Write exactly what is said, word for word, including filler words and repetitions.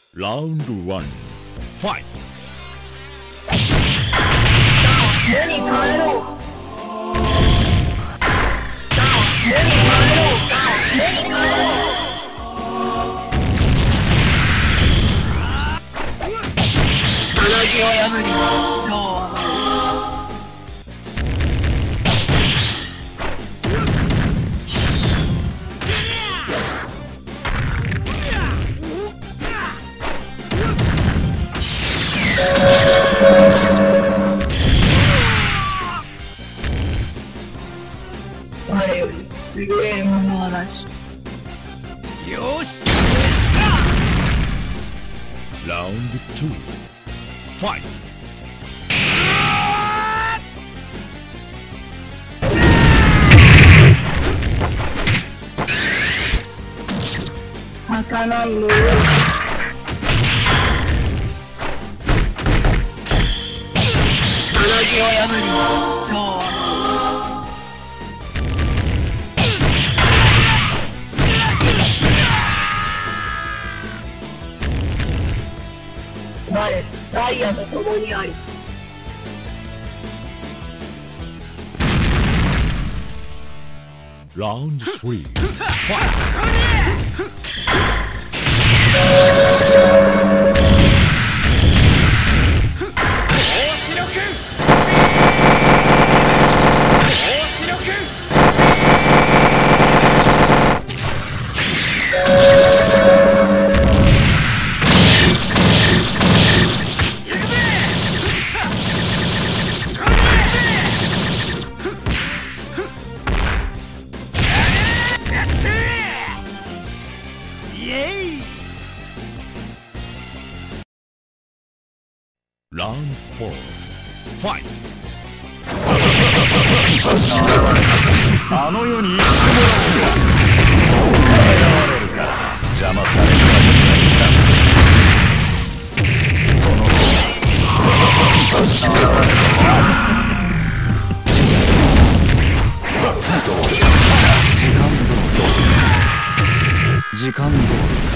ラウンドワン、ファイト。 手に帰ろう。手に帰ろう。手に帰ろう。さなぎを破り、超甘い。我より優れるものはなし。 よし。ラウンドツー、ファイト。 儚いのよ。さなぎを破り、超甘い。我、ダイヤと共にあり。 ラウンドスリー、ファイト。ラウンドフォー、ファイト。あの世に行ってもらおう。そう狙われるか。邪魔されるわけにはいかん。その後どうですか。時間どうですか。時間どうですか。